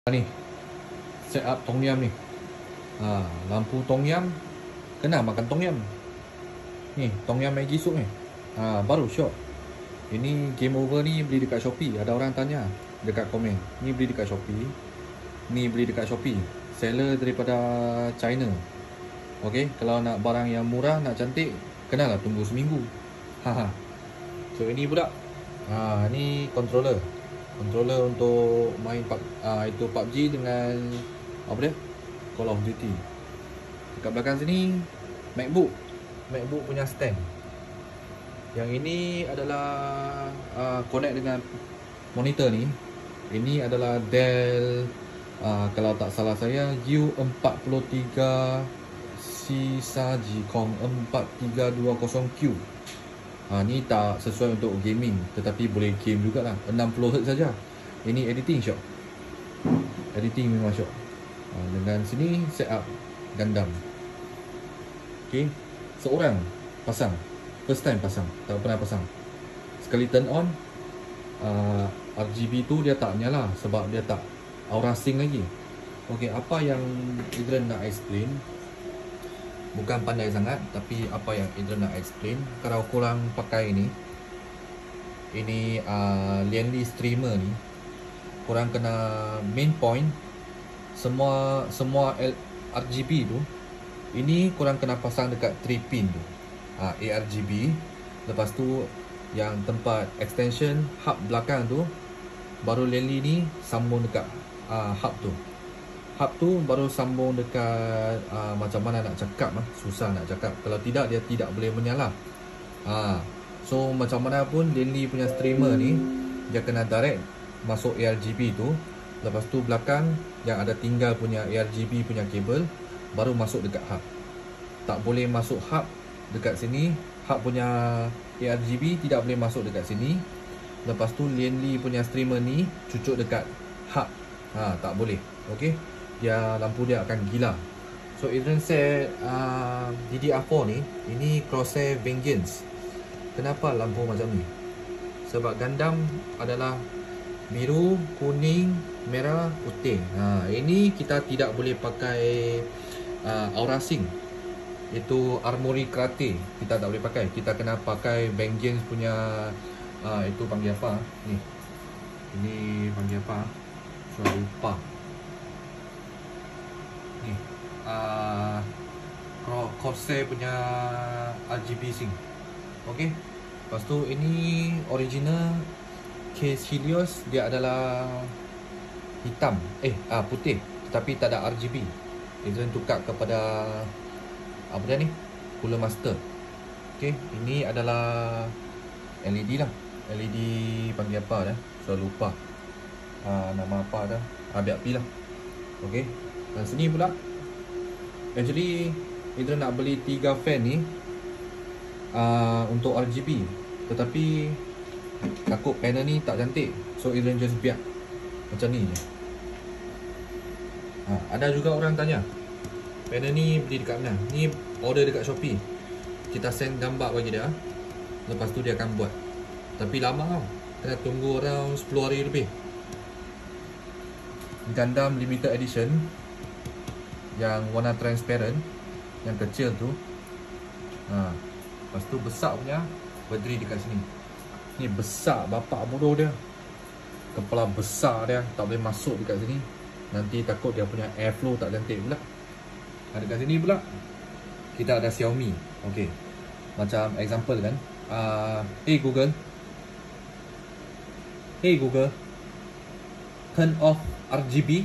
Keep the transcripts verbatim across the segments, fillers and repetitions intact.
Ni set up tom yum ni. Ha, lampu tom yum, kena makan tom yum. Ni tom yum Maggi soup ni. Ha, baru shot. Ini game over ni beli dekat Shopee. Ada orang tanya dekat komen. Ni beli dekat Shopee. Ni beli dekat Shopee. Seller daripada China. Okey, kalau nak barang yang murah, nak cantik, kenalah tunggu seminggu. Ha. So ini pula. Ha, ni controller. Controller untuk main uh, itu P U B G dengan apa dia? Call of Duty. Dekat belakang sini MacBook. MacBook punya stand. Yang ini adalah uh, connect dengan monitor ni. Ini adalah Dell uh, kalau tak salah saya U empat tiga C Sagicom empat tiga dua kosong Q. Ha, ni tak sesuai untuk gaming, tetapi boleh game jugalah. enam puluh hertz saja. Ini editing shot. Editing memang shot. Ha, dengan sini set up Gundam. Okey, seorang pasang. First time pasang, tak pernah pasang. Sekali turn on, uh, R G B tu dia tak nyala sebab dia tak aura sync lagi. Okey, apa yang Adrian nak explain, bukan pandai sangat, tapi apa yang Adrian nak explain, kalau korang pakai ni, ini uh, Lianli streamer ni, korang kena main point semua semua R G B tu, ini korang kena pasang dekat three pin tu, uh, A R G B. Lepas tu yang tempat extension hub belakang tu, baru Lianli ni sambung dekat uh, hub tu. Hub tu baru sambung dekat uh, macam mana nak cakap lah. Susah nak cakap. Kalau tidak, dia tidak boleh menyala. ha. So macam mana pun Lianli punya streamer ni, dia kena direct masuk A R G B tu. Lepas tu belakang yang ada tinggal punya A R G B punya kabel, baru masuk dekat hub. Tak boleh masuk hub dekat sini. Hub punya A R G B tidak boleh masuk dekat sini. Lepas tu Lianli punya streamer ni cucuk dekat hub. ha, Tak boleh. Okay, dia lampu dia akan gila. So Adrian set uh, D D R four ni, ini Crosshair Vengeance. Kenapa lampu macam ni? Sebab Gundam adalah biru, kuning, merah, putih. Ha, ini kita tidak boleh pakai uh, Aura Sync. Itu Armory Karate kita tak boleh pakai. Kita kena pakai Vengeance punya uh, itu panggil apa? Ni. Ini panggil apa? Saya lupa. Ni uh, Corsair punya R G B sync. Okey. Lepas tu ini original case Helios, dia adalah hitam, eh ah putih, tetapi tak ada R G B. Dia tukar kepada apa dia ni? Cooler Master. Okey, ini adalah L E D lah. L E D panggil apa dah? Saya lupa. Ah, nama apa dah? Ah, biar pi lah. Okey. Dan sini pula, actually Adrian nak beli tiga fan ni uh, untuk R G B, tetapi takut panel ni tak cantik. So Adrian just biar macam ni je. ha, Ada juga orang tanya, panel ni beli dekat mana? Ni order dekat Shopee. Kita send gambar bagi dia, lepas tu dia akan buat. Tapi lama tau, kena tunggu around sepuluh hari lebih. Gundam limited edition yang warna transparent, yang kecil tu. ha. Lepas tu besar punya berdiri dekat sini. Ni besar bapak bodoh dia. Kepala besar dia, tak boleh masuk dekat sini. Nanti takut dia punya airflow tak cantik pula. ha, Dekat sini pula kita ada Xiaomi. Okay, macam example kan, uh, Hey Google, Hey Google, turn off R G B.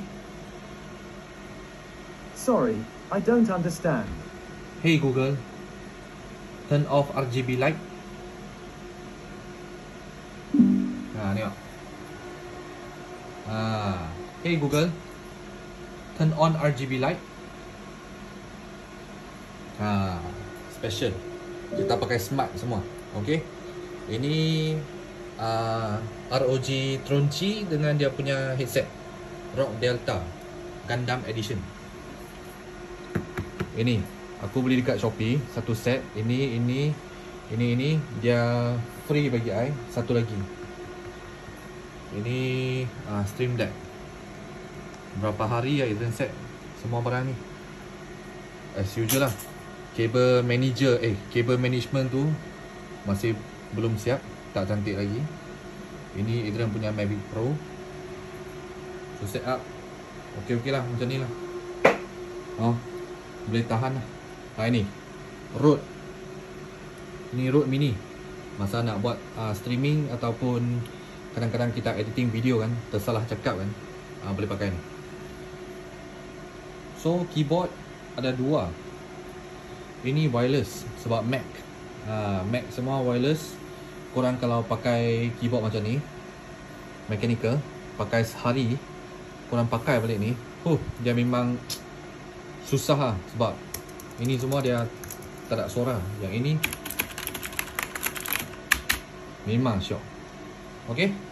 Sorry, I don't understand. Hey Google, turn off R G B light. Ha, tengok. Ha, hey Google, turn on R G B light. Ha, special. Kita pakai smart semua. Okey. Ini uh, R O G Tronchi dengan dia punya headset Rock Delta Gundam Edition. Ini aku beli dekat Shopee satu set. Ini ini ini ini dia free bagi I. Satu lagi. Ini uh, Stream Deck. berapa hari ya Adrian set semua barang ni. As usual lah, cable manager eh cable management tu masih belum siap, tak cantik lagi. Ini Adrian punya Mavic Pro. So set up okey-okey lah, macam ni lah. Oh, boleh tahan lah. Ha, ini Rode. Ini Rode Mini. Masa nak buat uh, streaming ataupun kadang-kadang kita editing video kan, tersalah cakap kan, uh, boleh pakai ni. So keyboard ada dua. Ini wireless sebab Mac. uh, Mac semua wireless. Korang kalau pakai keyboard macam ni mechanical, pakai sehari korang pakai balik ni, huh, dia memang susah lah. Sebab ini semua dia tak ada suara. Yang ini memang syok. Okay.